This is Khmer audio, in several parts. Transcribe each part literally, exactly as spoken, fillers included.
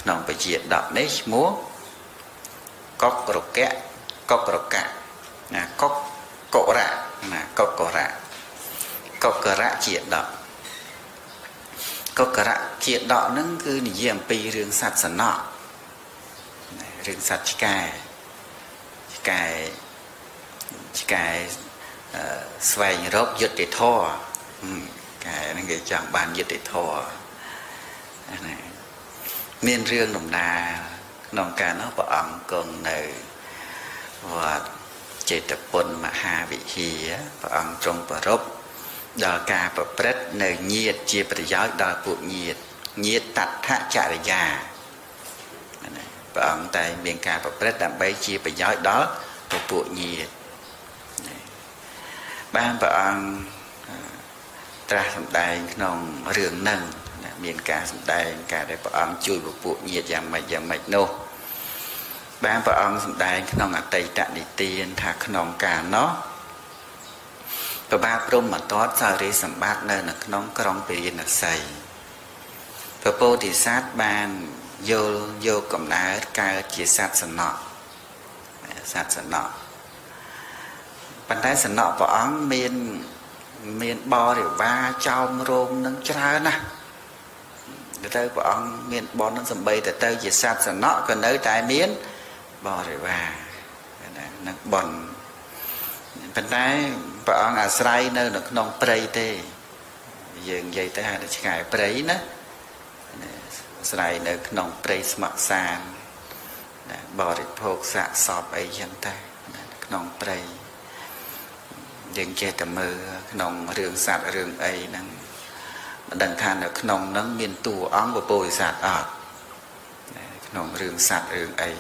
nòng phải diệt đọt đấy múa cóc cột kẹ cóc cột cả là cóc cổ rạ là cóc cổ rạ cóc cờ rạ diệt đọt cóc cờ rạ diệt đọt nó cứ như vậy pi rừng sạt sần nọ rừng sạt cài cài cài xoay rốt giật để thò cái nó cái chọn bàn giật để thò miền riêng đồng đà nông ca nó bỏ ẩm còn nơi và chế tập bồn mà hà vị hì bỏ ẩm trong bỏ rốt đò ca bỏ bret nơi nhiệt chia bởi giáo đò phụ nhiệt nhiệt tạch hạ chạy già bỏ ẩm tại miền ca bỏ bret đảm bấy chia bởi giáo đó của phụ nhiệt ban bỏ ẩm ra thầm đài nông rường nâng miền ca sầm đài ca để bảo ông chui vào bộ nhiệt dạng mạch dạng mạch nô ban bảo ông sầm đài nông ở tây tạng đi tiền thạc nông ca nó và ba prom mà tốt sao để sầm bát nơi là nông krong pin là xây và po thì sát ban vô vô cầm đá ca chia sát sầm nọ sát sầm nọ ban đá sầm nọ bảo ông miền miền bò để va trong rôm nâng tra nè tới bọn ông miền bò nó sầm bay tới tới chỉ sát sần nọ còn nơi tại miến bò rồi và nó bòn bên trái bọn ông à say nơi nó non prey tê dường dây tới hai là ngày prey nữa say nơi non prey smart san bò rồi phô sạ sọp ấy chân ta non prey dường chơi tầm mơ non rương sạt rương ấy năng đằng than ở nông nắng miền tù óng và bồi sạt ở nông rừng sạt rừng ấy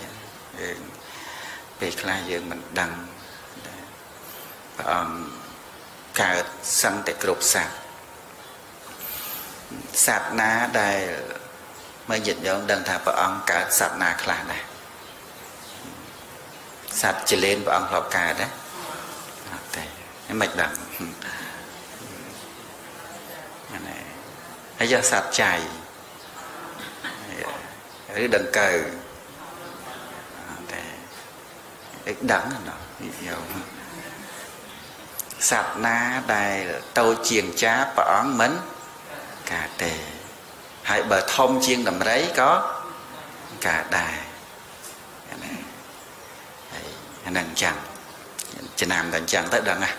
về khai dương mình đằng cả săn tại cột sạt sạt ná đây mới dịch giống đằng thà vợ ông cả sạt ná khai này sạt chỉ lên vợ ông lọc cả đấy cái mạch đằng hay do sạt chày cái đằng cờ cái đắng nó sạt ná đây tàu chiền chá bỏ mến cả tề hãy bờ thông chiên đầm đấy có cả đài đằng chẳng chỉ làm đằng chẳng tới đằng à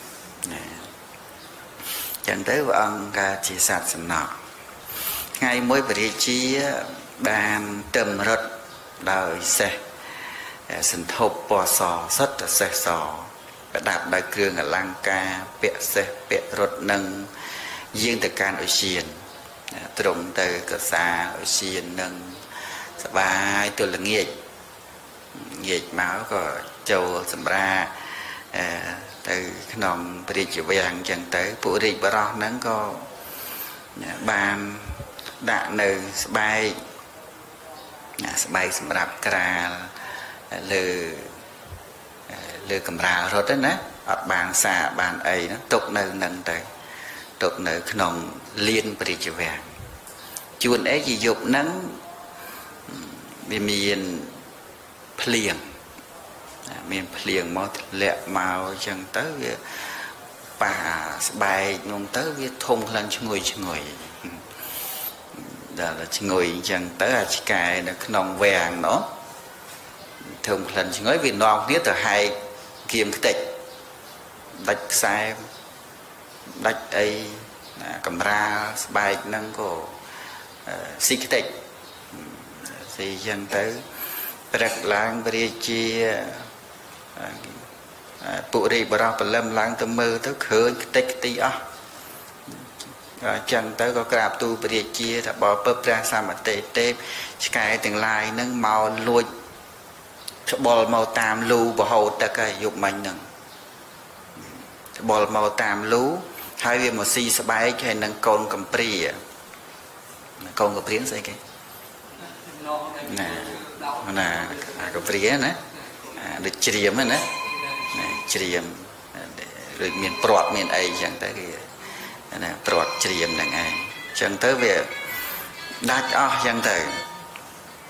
chẳng tới vợ ông ca chỉ sạt sẵn nọ ngay mỗi vị trí bàn trầm rật đời xe sẵn thộp bò sò rất là xe sò đạp đại cường ở lăng ca bẹ xe bẹ rật nâng riêng từ can ở xiên trụng từ cửa xa ở xiên nâng bài tôi là nghiệt nghiệt máu của châu sầm ra từ nòng bị chịu vàng chẳng tới phụ rịch bà rõ nắng có bàn đạn nơi bay bay sầm rạp cả lư lư cầm ra rồi đó nè ở bàn xa bàn ấy nó tục nơi nâng tới tục nơi nòng liên bị chịu vàng chuồn ấy gì dục nắng vì miền plieng miền plieng máu lẹ màu chẳng tới việc bà bài nhung tới việc thông lần cho người cho người đó là người chẳng tới là chỉ cái là nòng vàng nó thông lần cho người vì non biết từ hai kiếm cái tịch đạch sai đạch ấy cầm ra bài năng của xí cái tịch thì chẳng tới bạc lang bề chia phụ rì bà ra bà lâm lang tâm mơ tới khởi tích tí á chẳng tới có krap tu bề chia đã bỏ bớp ra xa mà tê tê cái từng lai nâng màu lùi bò màu tam lưu bỏ hầu ta cái dục mạnh nâng bò màu tam lú hai viên một xì sá bay cái nâng con cầm pri con cầm priến xây cái nè nè cầm priến nè được chiêm nè chiêm rồi miền prọt miền ấy chẳng tới cái nè prọt chiêm là ngay chẳng tới về đắt ó chẳng tới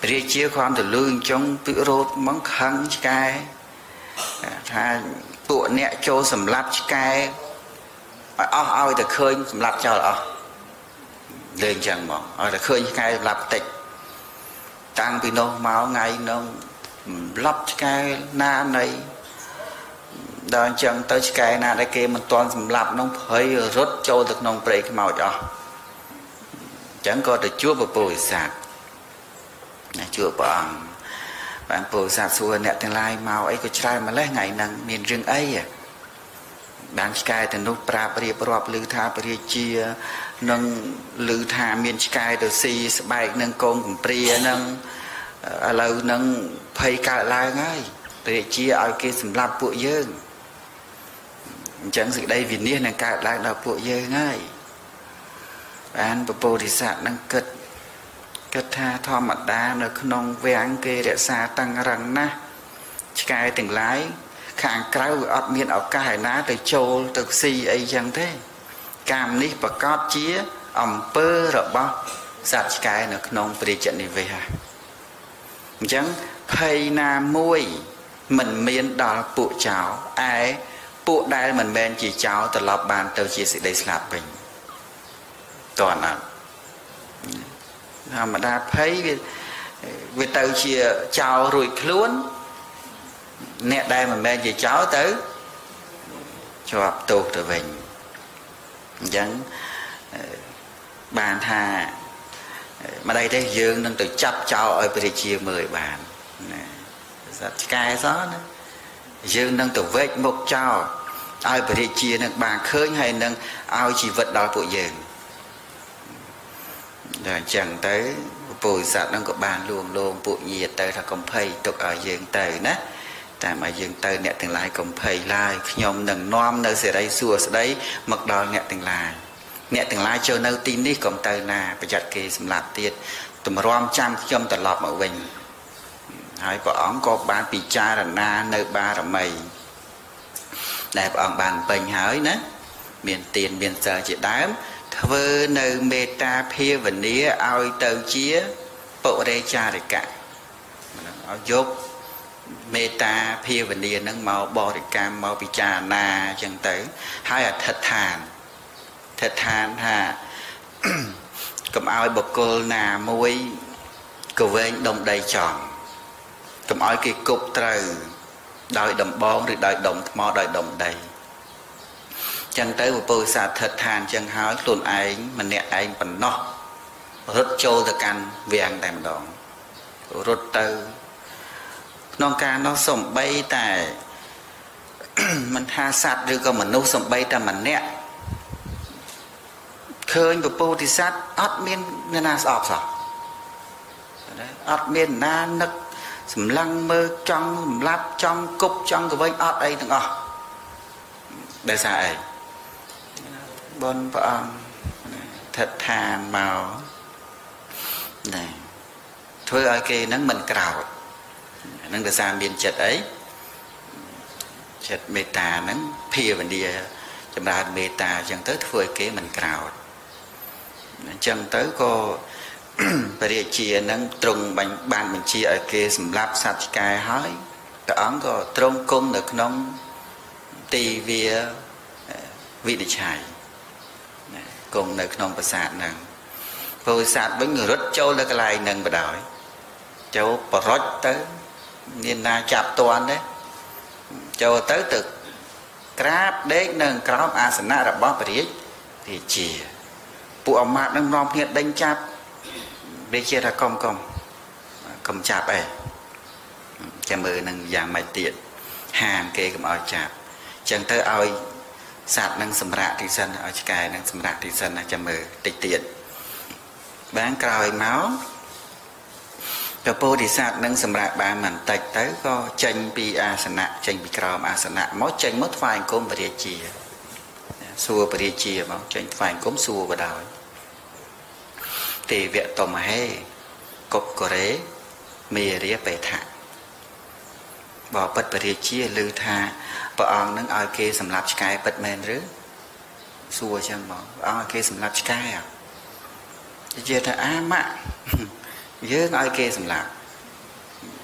រាជាความទៅលឺអញ្ចឹងពិរោធមកខឹងឆ្កែថាពួកអ្នកចូលសម្លាប់ឆ្កែឲ្យអស់ឲ្យតែឃើញសម្លាប់ចោលអស់លើអញ្ចឹងមកឲ្យតែឃើញឆ្កែសម្លាប់តិចតាំងពីនោះមកថ្ងៃនោះសម្លាប់ឆ្កែណាណីដល់អញ្ចឹងទៅឆ្កែណាដែលគេមិនទាន់សម្លាប់នោះភ័យរត់ចូលទៅក្នុងព្រៃខ្មោចអស់អញ្ចឹងក៏ទៅជួបពពុទ្ធិសត្វណាជួបព្រះអង្គបានពុទ្ធិសត្វសួរអ្នកទាំងឡាយមកអីក៏ច្រើនម្លេះថ្ងៃហ្នឹងមានរឿងអីបានឆ្កែទៅនោះប្រាប់រៀបរាប់ឮថាព្រះរាជានឹងឮថាមានឆ្កែទៅស៊ីស្បែកនឹងកូនកំព្រានឹងឥឡូវនឹងភ័យកើតឡើងហើយព្រះរាជាឲ្យគេសម្លាប់ពួកយើងអញ្ចឹងសេចក្តីវិនិច្ឆ័យនឹងកើតឡើងដល់ពួកយើងហើយបានពពុទ្ធិសត្វនឹងគិតគិតថាធម្មតានៅក្នុងវាំងគេរក្សាតឹងរឹងណាស់ឆ្កែទាំងឡាយខាងក្រៅវាអត់មានឱកាសឯណាទៅចូលទៅស៊ីអីចឹងទេកាមនេះប្រកបជាអំពើរបស់សត្វឆ្កែនៅក្នុងព្រះរាជនិវេសអញ្ចឹងភ័យណាមួយមិនមានដល់ពួកចោរឯពួកដែលមិនមែនជាចោរត្រឡប់បានទៅជាសេចក្តីស្លាប់វិញតើណាធម្មតាភ័យវាវាទៅជាចោររួចខ្លួនអ្នកដែលមិនមែនជាចោរទៅជាប់ទោសទៅវិញអញ្ចឹងបានថាម្ដេចទេយើងនឹងទៅចាប់ចោរឲ្យព្រះរាជាមើលឲ្យបានណាសត្វឆ្កែសោះណាយើងនឹងទៅវែកមុខចោរឲ្យព្រះរាជានឹងបានឃើញហើយនឹងឲ្យជីវិតដល់ពួកយើងដល់អញ្ចឹងទៅពុទ្ធិសត្វនឹងក៏បានលួងលោមពួកញាតិទៅថាកំភៃទុកឲ្យយើងទៅណាតាមឲ្យយើងទៅអ្នកទាំងឡាយកំភៃឡើយខ្ញុំនឹងនាំនៅសេរីសួស្តីមកដល់អ្នកទាំងឡាយអ្នកទាំងឡាយចូលនៅទីនេះកុំទៅណាប្រយ័ត្នគេសម្លាប់ទៀតតម្រាំចាំខ្ញុំត្រឡប់មកវិញហើយព្រះអង្គក៏បានពិចារណានៅបារមីដែលព្រះអង្គបានពេញហើយណាមានទានមានសិលជាដើមធ្វើនៅមេត្តាភាវនាឲ្យទៅជាពុរិចារិកៈឲ្យយកមេត្តាភាវនានឹងមកបរិកម្មមកពិចារណាអញ្ចឹងទៅហើយអធិដ្ឋានអធិដ្ឋានថាកុំឲ្យបុគ្គលណាមួយកវែងដុំដីចង់កុំឲ្យគេគប់ត្រូវដោយដំបងឬដោយដុំថ្មដោយដុំដីចឹងទៅពពុទ្ធសាធិដ្ឋានចឹងហើយខ្លួនឯងម្នាក់ឯងប៉ុណ្ណោះរត់ចូលទៅកាន់វាំងតែម្ដងរត់ទៅក្នុងការនោះសំបីតែមិនថាសត្វឬក៏មនុស្សសំបីតែម្នាក់ឃើញពពុទ្ធិសត្វអត់មានអ្នកណាស្អប់សោះអត់មានណានឹកសម្លឹងមើលចង់សម្លាប់ចង់គប់ចង់កវែងអត់អីទាំងអស់ដោយសារអីបុណ្យព្រះអង្គឋិដ្ឋានមកណែធ្វើឲ្យគេហ្នឹងមិនក្រោធហ្នឹងដោយសារមានចិត្តអីចិត្តមេត្តាហ្នឹងភាវនាចម្រើនមេត្តាអញ្ចឹងទៅធ្វើឲ្យគេមិនក្រោធអញ្ចឹងទៅក៏ព្រះរាជានឹងទ្រង់បានបញ្ជាឲ្យគេសម្លាប់សត្វឆ្កែហើយព្រះអង្គក៏ទ្រង់គង់នៅក្នុងទីវាវិនិច្ឆ័យគង់នៅក្នុងប្រាសាទហ្នឹងពោធិសត្វវិញរត់ចូលទៅកន្លែងហ្នឹងបដ ாய் ចូលបរុចទៅមានណាចាប់តន់ទេចូលទៅទៅក្រាបដេកនៅក្រោមអាសនៈរបស់ព្រះរាជាពួកអមាត្យនឹងនាំគ្នាដេញចាប់រាជាថាកុំកុំកុំចាប់អីចាំមើលនឹងយ៉ាងម៉េចទៀតហាមគេកុំឲ្យចាប់អញ្ចឹងទៅឲ្យសត្វនឹងសម្រាកទីសិនឲ្យឆ្កែនឹងសម្រាកទីសិនណាចាំមើលតិចទៀតបានក្រោយមកពពុទ្ធិសត្វនឹងសម្រាកបានបន្តិចទៅក៏ចេញពីអាសនៈចេញពីក្រោមអាសនៈមកចេញមកថ្វាយអង្គមព្រះរាជាសួរព្រះរាជាមកចេញថ្វាយអង្គមសួរបដ ாய் ទេវតមហេកុកកូរេមេរាបេថៈបបិទ្ធព្រះរាជាឮថាព្រះអង្គនឹងឲ្យគេសម្លាប់ឆ្កែពិតមែនឬសួរចឹងមកព្រះអង្គឲ្យគេសម្លាប់ឆ្កែជាថាអាម៉ាក់យើងឲ្យគេសម្លាប់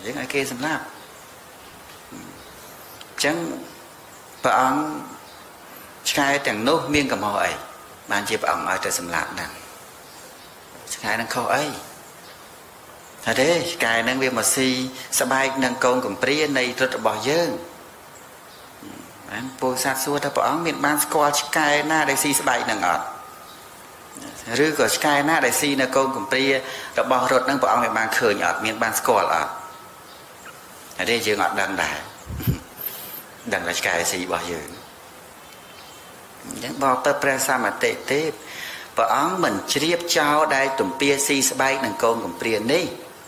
យើងឲ្យគេសម្លាប់អញ្ចឹងព្រះអង្គឆ្កែទាំងនោះមានកំហុសអីបានជាព្រះអង្គឲ្យទៅសម្លាប់ហ្នឹងឆ្កែនឹងខុសអីថាទេឆ្កែនឹងវាមកស៊ីស្បែកនឹងកូនកំព្រានៃរត់របស់យើងបានពោធិសត្វសួរថាព្រះអង្គមានបានស្គាល់ឆ្កែណាដែលស៊ីស្បែកនឹងអត់ឬក៏ឆ្កែណាដែលស៊ីនៅកូនកំព្រារបស់រត់នឹងព្រះអង្គមានបានឃើញអត់មានបានស្គាល់អត់តែទេយើងអត់ដឹងដែរដឹងតែឆ្កែស៊ីរបស់យើងអញ្ចឹងបបិទ្ធព្រះសម្មាទិទេព្រះអង្គមិនជ្រាបចោលដែលទំពាស៊ីស្បែកនឹងកូនកំព្រានេះ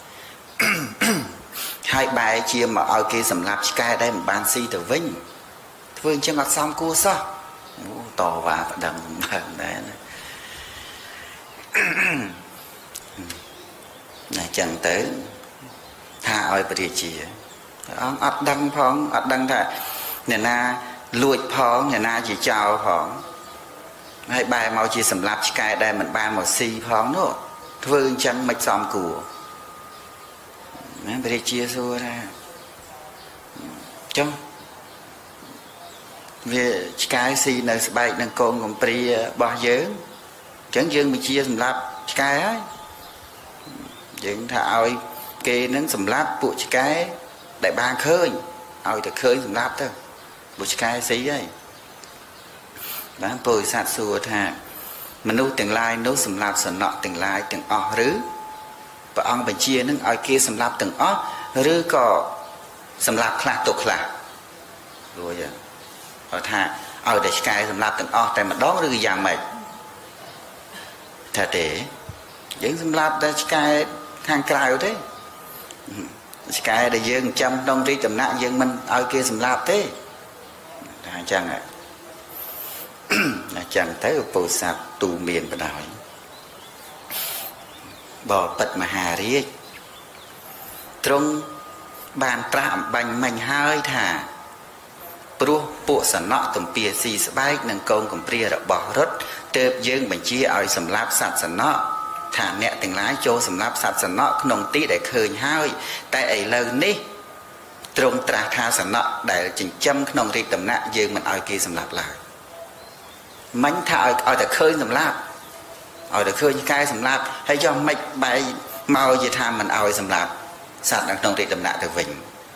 ហើយបែរជាមកឲ្យគេសម្លាប់ឆ្កែដែលមិនបានស៊ីទៅវិញធ្វើអញ្ចឹងអត់សមគួរសោះអូតវ៉ាប្តឹងបានដែរណាអញ្ចឹងទៅថាឲ្យព្រះរាជាព្រះអង្គអត់ដឹងផងអត់ដឹងថាអ្នកណាលួចផងអ្នកណាជាចោរផងហើយបែរមកជាសម្លាប់ឆ្កែដែលមិនបានមកស៊ីផងនោះធ្វើអញ្ចឹងមិនសមគួរណាព្រះរាជាសួរថាចុះវាឆ្កែស៊ីនៅស្បែកនឹងកូនកំព្រារបស់យើងអញ្ចឹងយើងបញ្ជាសម្លាប់ឆ្កែហើយយើងថាឲ្យគេនឹងសម្លាប់ពួកឆ្កែដែលបានឃើញឲ្យតែឃើញសម្លាប់ទៅពួកឆ្កែស៊ីហើយបានពោធិសត្វសួរថាមនុស្សទាំងឡាយនោះសម្លាប់សំណក់ទាំងឡាយទាំងអស់ឬព្រះអង្គបញ្ជានឹងឲ្យគេសម្លាប់ទាំងអស់ឬក៏សម្លាប់ខ្លះទុកខ្លះរួចគាត់ថាឲ្យតែឆ្កែសម្លាប់ទាំងអស់តែម្ដងឬយ៉ាងម៉េចថាទេយើងសម្លាប់តែឆ្កែខាងក្រៅទេឆ្កែដែលយើងចាំក្នុងរាជដំណាក់យើងមិនឲ្យគេសម្លាប់ទេថាអញ្ចឹងហ៎អញ្ចឹងទៅពោធិសត្វទូមានបដ ாய் បបិទ្ធមហារាជទ្រង់បានត្រាស់អំបញ្ញមិញហើយថាព្រោះពួកសនៈទំពាស៊ីស្បែកនិងកូនកំព្រារបស់រត់ទើបយើងបញ្ជាឲ្យសម្លាប់សត្វសនៈថាអ្នកទាំងឡាយចូលសម្លាប់សត្វសនៈក្នុងទីដែលឃើញហើយតែឥឡូវនេះទ្រង់ត្រាស់ថាសនៈដែលចិញ្ចឹមក្នុងរាជដំណាក់យើងមិនឲ្យគេសម្លាប់ឡើយមិញថាឲ្យឲ្យតែឃើញសម្លាប់ឲ្យតែឃើញឆ្កែសម្លាប់ហើយចុះមិនបែកមកជាថាមិនឲ្យសម្លាប់សត្វនៅក្នុងរាជដំណាក់ទៅវិញ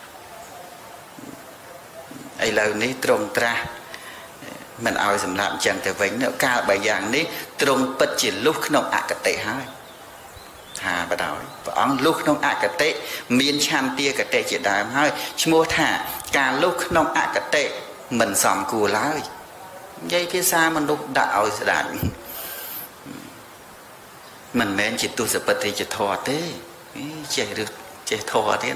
ឥឡូវនេះទ្រង់ត្រាស់មិនឲ្យសម្លាប់អញ្ចឹងទៅវិញកាលបើយ៉ាងនេះទ្រង់ពិតជាលុះក្នុងអកតិហើយថាបដ ாய் ព្រះអង្គលុះក្នុងអកតិមានឆន្ទាកតិជាដើមហើយឈ្មោះថាការលុះក្នុងអកតិមិនសមគួរឡើយនិយាយភាសាមនុស្សដាក់ឲ្យស្ដាច់មិនមែនជាទុសបតិជាធម៌ទេចេះឬចេះធម៌ទេ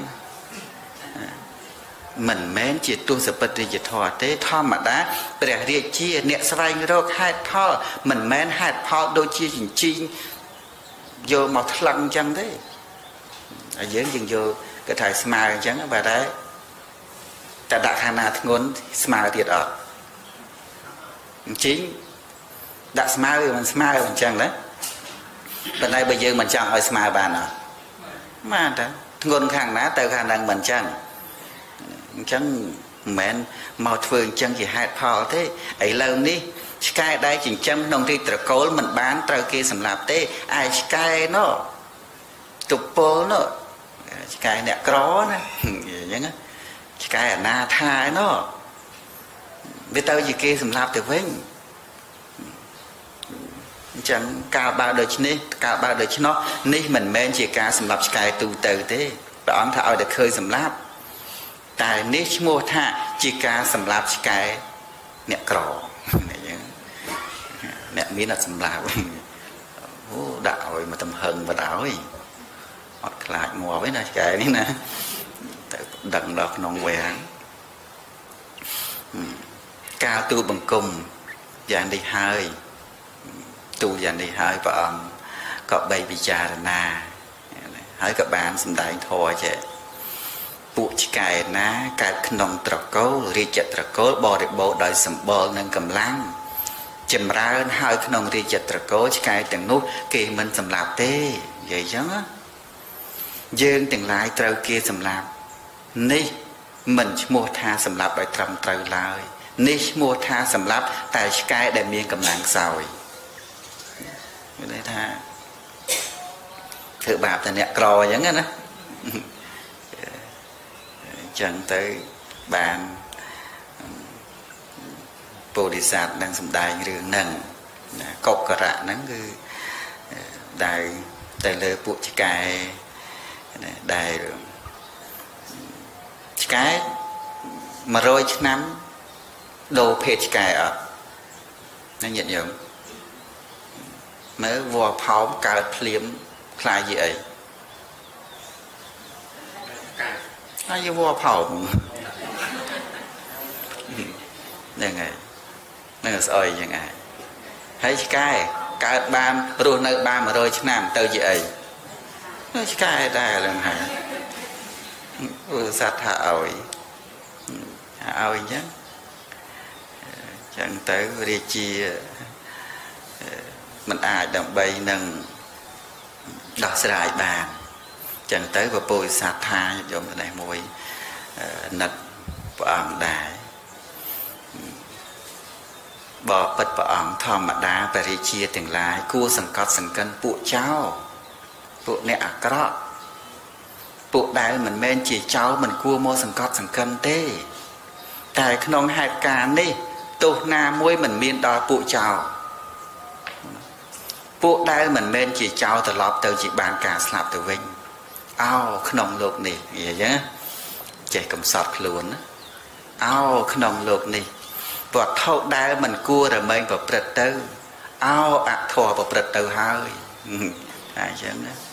មិនមែនជាទុសបតិជាធម៌ទេធម្មតាព្រះរាជាអ្នកស្វែងរកហេតុផលមិនមែនហេតុផលដូចជាចិញ្ចីងយកមកថ្លឹងអញ្ចឹងទេហើយយើងយើងយកគេថាស្មើអញ្ចឹងបាទតែតែដាក់ខាងណាធ្ងន់ស្មើទៀតអត់អញ្ចឹងដាក់ស្មើមិនស្មើអញ្ចឹងណាប៉ុន្តែបើយើងមិនចង់ឲ្យស្មើបានអត់បានតែធ្ងន់ខាងណាទៅខាងហ្នឹងមិនអញ្ចឹងអញ្ចឹងមិនមែនមកធ្វើអញ្ចឹងជាហេតុផលទេឥឡូវនេះឆ្កែដែលចិញ្ចឹមក្នុងទីត្រកូលមិនបានត្រូវគេសម្លាប់ទេឯឆ្កែនោះទុពលនោះឆ្កែអ្នកក្រណាអញ្ចឹងឆ្កែអនាថានោះវាទៅជាគេសម្លាប់ទៅវិញអញ្ចឹងកាលបើដូចនេះកាលបើដូច្នោះនេះមិនមែនជាការសម្លាប់ឆ្កែទូទៅទេព្រះអង្គថាឲ្យតែឃើញសម្លាប់តែនេះឈ្មោះថាជាការសម្លាប់ឆ្កែអ្នកក្រអ្នកមានអត់សម្លាប់អូដាក់ឲ្យមកទំហឹងបដ ாய் អត់ខ្លាចងាប់ទេណាឆ្កែនេះណាតែដឹងដល់ក្នុងវាំងការទូលបង្គំយ៉ាងនេះហើយទូលយ៉ាងនេះហើយព្រះអង្គក៏បីពិចារណាហើយក៏បានសម្ដែងធម៌ចេះពួកឆ្កែណាកើតក្នុងត្រកូលរាជត្រកូលបរិបូរដោយសម្បល់និងកម្លាំងចម្រើនហើយក្នុងរាជត្រកូលឆ្កែទាំងនោះគេមិនសម្លាប់ទេនិយាយចឹងយើងទាំងឡាយត្រូវគេសម្លាប់នេះមិនឈ្មោះថាសម្លាប់ដោយត្រឹមត្រូវឡើយនេះឈ្មោះថាសម្លាប់តែឆ្កែដែលមានកម្លាំងខ្សោយមានន័យថាធ្វើបាបតែអ្នកក្រអញ្ចឹងណាអញ្ចឹងទៅបានពោធិសត្វនឹងសម្ដែងរឿងហ្នឹងកុករៈហ្នឹងគឺដែលទៅលើពួកឆ្កែដែលឆ្កែមួយរយឆ្នាំដូរភេទឆ្កែអត់ណាញាតិញោមមើលវល្លិផោមកើតភ្លាមខ្លាយជាអីហើយវល្លិផោមហ្នឹងហើយនឹងស្អុយយ៉ាងណាហើយឆ្កែកើតបានរស់នៅបានមួយរយឆ្នាំទៅជាអីឆ្កែដែរហ្នឹងហើយឧស្សាហ៍ថាឲ្យឲ្យអញ្ចឹងអញ្ចឹងទៅរាជាមិនអាចដើម្បីនឹងដោះស្រាយបានអញ្ចឹងទៅពពុទ្ធសាសនាយមនេះមួយនឹកព្រះអង្គដែរបបិទ្ធព្រះអង្គធម្មតាបរិជាទាំងឡាយគួរសង្កត់សង្កិនពួកចោលពួកអ្នកអាក្រក់ពួកដែលមិនមែនជាចោលមិនគួរមកសង្កត់សង្កិនទេតែក្នុងហេតុការណ៍នេះទោសណាមួយមិនមានដល់ពួកចោលពួកដែលមិនមែនជាចោលត្រឡប់ទៅជាបានការស្លាប់ទៅវិញអោក្នុងលោកនេះនិយាយណាចេះកំសត់ខ្លួនណាអោក្នុងលោកនេះវត្ថុដែលមិនគួររមែងប្រព្រឹត្តទៅអោអធម៌ប្រព្រឹត្តទៅហើយតែអញ្ចឹងណា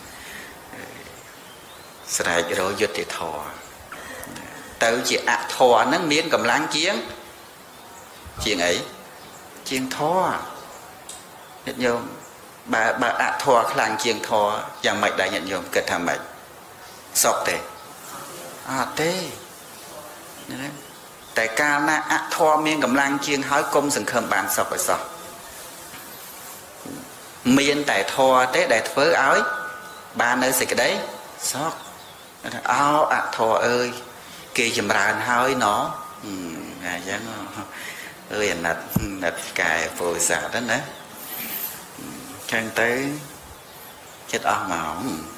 ស្រែករយុទ្ធធម៌ទៅជាអធម៌ហ្នឹងមានកម្លាំងជាងជាងអីជាងធម៌ញាតិញោមបើបើអធម៌ខ្លាំងជាងធម៌យ៉ាងម៉េចដែរញាតិញោមគិតថាម៉េចសុខទេអត់ទេណាតែកាលណាអធម៌មានកម្លាំងជាងហើយកុំសង្ឃឹមបានសុខឲ្យសោះមានតែធម៌ទេដែលធ្វើឲ្យបាននៅសេចក្តីសុខអោអធម៌អើយគេចម្រើនហើយណោះអញ្ចឹងអើយអាណិតអាណិតកែពោធិសត្វហ្នឹងណាចឹងទៅចិត្តអស់មក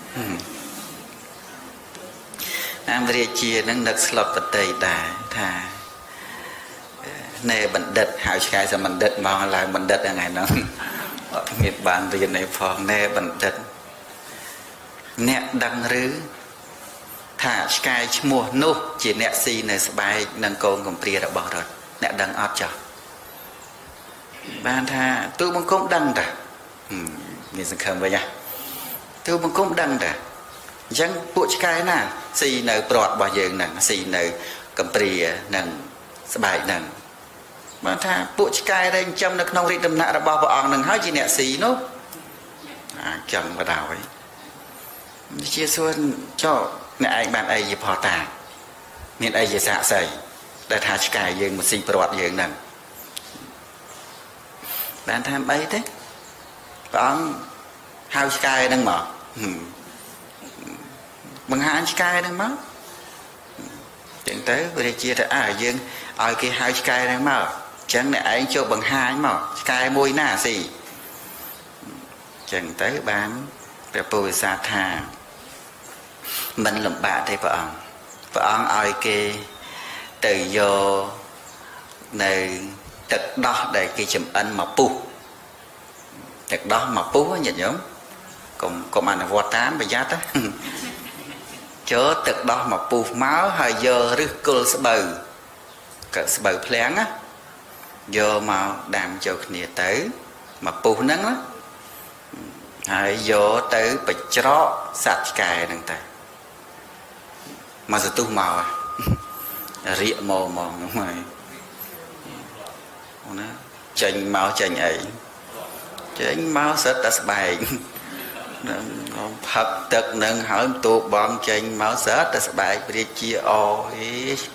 អាមរាជានឹងនឹកស្លុតបតីដែរថាណែបណ្ឌិតហៅឆ្កែសបណ្ឌិតមកឡើងបណ្ឌិតហ្នឹងហើយហ្នឹងអត់មានបានរៀនឯផងណែបណ្ឌិតអ្នកដឹងឬថាឆ្កែឈ្មោះនោះជាអ្នកស៊ីនៅស្បែកនឹងកូនកំព្រារបស់រដ្ឋអ្នកដឹងអត់ចោះបានថាទូបង្គំដឹងតាមានសង្ឃឹមវិញណាទូបង្គំដឹងតាអញ្ចឹងពួកឆ្កែណាស៊ីនៅព្រាត់របស់យើងហ្នឹងស៊ីនៅកំព្រានឹងស្បែកហ្នឹងបានថាពួកឆ្កែដែលចិញ្ចឹមនៅក្នុងរាជដំណាក់របស់ព្រះអង្គនឹងហើយជាអ្នកស៊ីនោះអាចឹងបដ ாய் ជាសួនចោអ្នកឯងបានអីជាផតាមានអីជាសាក់សីដែលថាឆ្កែយើងមកស៊ីព្រាត់យើងហ្នឹងបានថាអីទេព្រះអង្គហៅឆ្កែហ្នឹងមកបង្ហាញឆ្កែហ្នឹងមកចឹងទៅរាជាថាអើយើងឲ្យគេហៅឆ្កែហ្នឹងមកចឹងអ្នកឯងចូលបង្ហាញមកឆ្កែមួយណាស៊ីចឹងទៅបានព្រះពុទ្ធសាសនាថាមិនលំបាកទេព្រះអង្គព្រះអង្គឲ្យគេទៅយកនៅទឹកដោះដែលគេចំអិនមកពុះទឹកដោះមកពុះញាតិញោមកុំកុំអនុវត្តតាមប្រយ័ត្នណាចូលទឹកដោះមកពុះមកហើយយកឫសគល់ស្បូវក៏ស្បូវភ្លាំងណាយកមកដាំចូលគ្នាទៅមកពុះហ្នឹងណាហើយយកទៅបញ្ច្រកសត្វឆ្កែហ្នឹងទៅមកសទុះមករៀកមកមកហ្នឹងហើយណាចេញមកចេញអីចេញមកសិតតែស្បែកនឹងផឹកទឹកនឹងហើយទូបងចេញមកសិតតែស្បែកព្រាជាអអី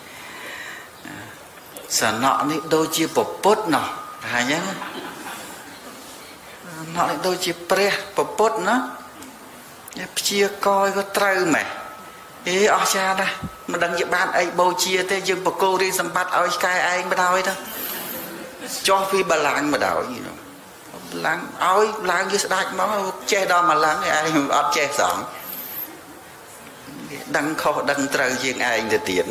សំណក់នេះដូចជាពពុទ្ធណោះថាអញ្ចឹងសំណក់នេះដូចជាព្រះពពុទ្ធណា chia coi có trâu mày ý ở cha đây mà đừng như bạn ấy bầu chia thế nhưng mà cô đi xâm bắt ở cái anh mà đòi đó cho phi bà làng mà đòi gì đâu làng ôi làng như đại máu che đo mà làng ai ở che sỏng đăng khó đăng trâu riêng ai thì tiền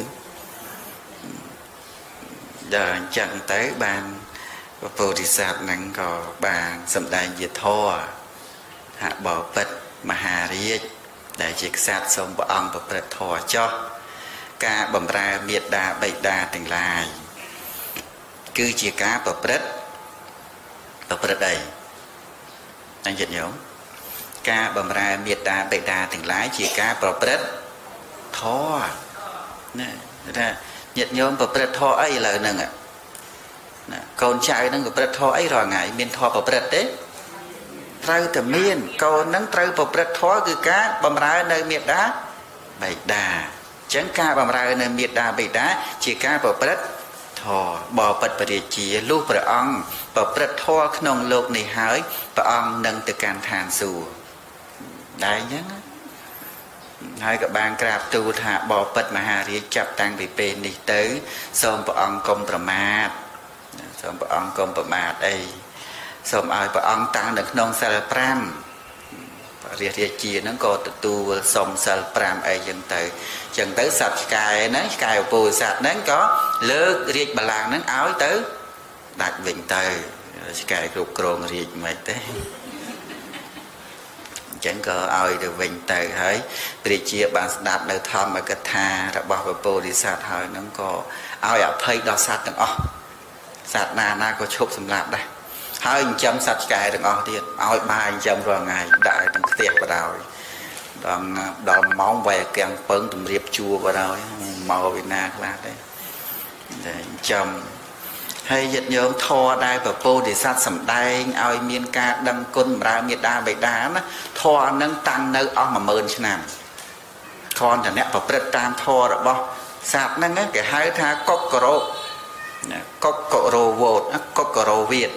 giờ chẳng tới bàn Bodhisattva nâng có bàn xâm đại diệt thô hạ bỏ bật mà hà riêng đại chiếc sát xong bỏ ông và bật thô cho ca bầm ra miệt đà bậy đà tình lại cứ chỉ cá bỏ bật bỏ bật đây anh nhận nhớ ca bầm ra miệt đà bậy đà tình lái chỉ cá bỏ bật thô nè nhận nhớ bỏ bật thô ấy là nâng ạ con trai nó có thọ ấy rồi ngày miền thọ bảo bật đấy trâu từ miền con nắng trâu bảo bật thọ cứ cá bầm ra nơi miệt đá bảy đà chẳng cá bầm ra nơi miệt đá bảy đá chỉ cá bảo bật thọ bảo bật bật chỉ lúc bật ong bảo bật thọ nông lục này hỡi bảo ong nâng từ can thàn sù đại nhá hai các bạn grab tu thả bảo bật mà hà ri chập tăng bị pê đi tới xong bảo ong côngប្រមាទxong bà ông công bà mạt đây xong ai bà ông tăng được nông sal pram riêng riêng chia nó có tu xong sal pram ấy dân tới dân tới sạch cài nó cài bùi sạch nó có lơ riêng bà làng nó áo tới đặt vịnh tới cài rụt rồn riêng mày tới chẳng có ai được vịnh tới hết riêng chia bạn đặt được thăm mà cái tha đã bảo bà bồ đi sạch hơi nó có ai ở phây đó sạch từng ổ sạch na na có chụp xâm lạp đây hai anh chấm sạch cái đừng o tiền ôi ba anh chấm rồi ngày đại đừng tiệc vào đầu đòn đòn móng về kèm phấn tùm riệp chua vào đầu màu Việt Nam là đấy để chấm hay giật nhớ thò đai và po để sát sầm đai ôi miên ca đâm côn ra miệt đa bệ đá nó thò nâng tăng nơi o mà mơn chứ nào con là nét vào bật tam thò rồi bao sạch nâng cái hai tha cốc cỏ cốc cỏ vột cốc cỏ Việt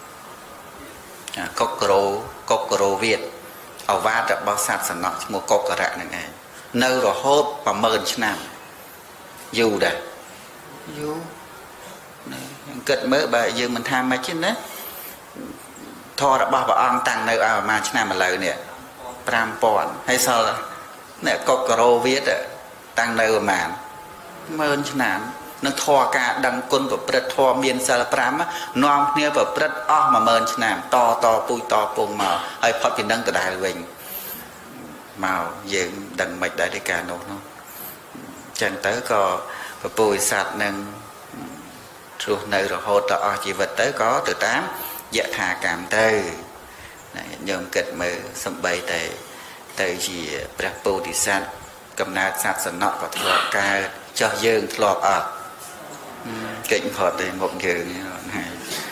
cốc cỏ cốc cỏ Việt ở va đã bao sát sản nọ một cốc cỏ rạ này nơi rồi hốt và mơn chứ nào dù đây dù cất mới bởi dương mình tham mấy chứ đấy thò đã bao bà ông tăng nơi à mà chứ nào mà lời nè pram pọn hay sao là nè cốc cỏ Việt tăng nơi mà mơn chứ nào nó thò cả đằng quân và bật thò miền sài pram á nom nia và bật o mà mơn nam to to pui to pung màu ai phật thì nâng từ đại mình màu dựng đằng mạch đại đi cả nốt nó chẳng tới có và pui sạt nâng ruột nơi rồi hốt to chỉ vật tới có từ tám dạ thà cảm tư nhôm kịch mờ sầm bay tề tề chỉ bạc pui thì sạt cầm nát sạt sần nọ và thọ ca cho dương thọ ở kính Phật thì một người này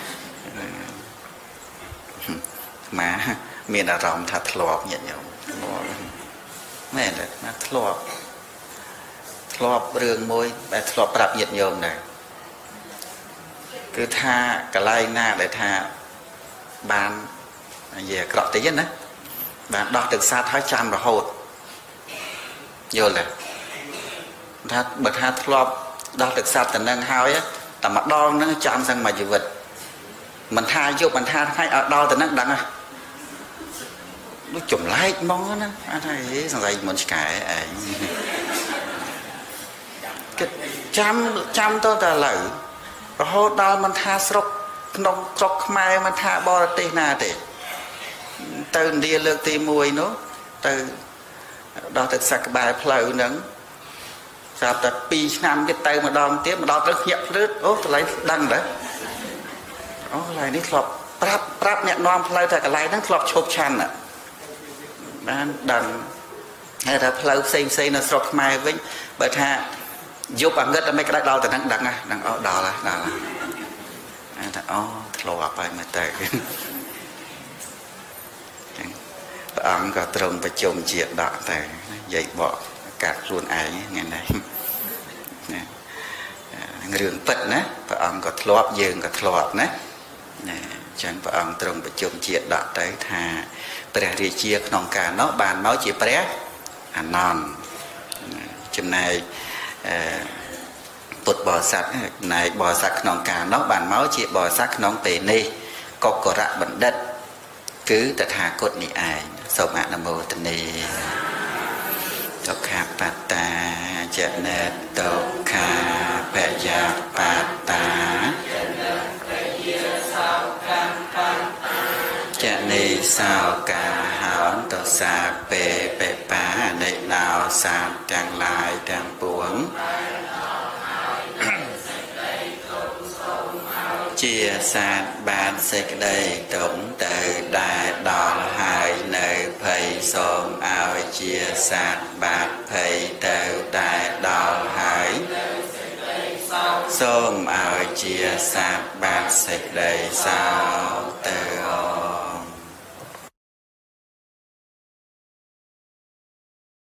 mà miền là rộng thật lọp nhẹ nhõm này là nó lọp lọp rương môi để lọp đập nhiệt nhôm này cứ tha cả lai na để tha bàn về cọ tí nhất bạn đo được xa thái trăm rồi hột vô là tha bật tha lọp đó được sao tình năng hao á tầm mặt đo nó chạm sang mà dự vật mình tha vô mình tha hay ở đo tình năng đắng à nó chủng lại mong á anh thấy sang đây mình cãi cái chăm chăm tôi là lẩu rồi hốt đó mình tha sọc nông sọc mai mình tha bo tê na để từ đi lược tì mùi nó từ đó được sạc bài phơi nắng sao ta pi năm cái tay mà đo tiếp mà đo tới nhẹ rớt ố lấy đăng đấy ó lại đi lọp prap prap nhẹ non phơi tại cái lại nó lọp chộp chăn à đang đằng hay là phơi xây xây nó sọc mai với bởi tha giúp bằng ngất mấy cái đá đo từ đằng đằng à đằng ó đỏ là đỏ là anh ta ó lọpไปmà tệ ông có trông và chồng chuyện đỏ tệ dậy bỏ cả luôn ai ngày này rừng bật nè và ông có lọp dương có lọp nè ចឹងព្រះអង្គទ្រង់ប្រជុំជាតិដកទៅថាព្រះរាជាក្នុងការនោះបានមកជាព្រះអានន្ទចំណែកពុទ្ធបរិស័ទណែបរិស័ទក្នុងការនោះបានមកជាបរិស័ទក្នុងពេលនេះកុករៈបណ្ឌិតគឺតថាគតនេះឯងសូមអនុមោទនាទុក្ខបត្តាចនេទុក្ខាបយាបត្តាចនេសោកាហោតសាពេបេបានៃណោសាទទាំងឡាយទាំងពួងជាសាទបានសេចក្តីទុំទៅដែលដល់ហើយនៅភ័យសូមឲ្យជាសាទបានភ័យទៅដែលដល់ហើយសូមឲ្យជាសាទបានសេចក្តីសោទៅ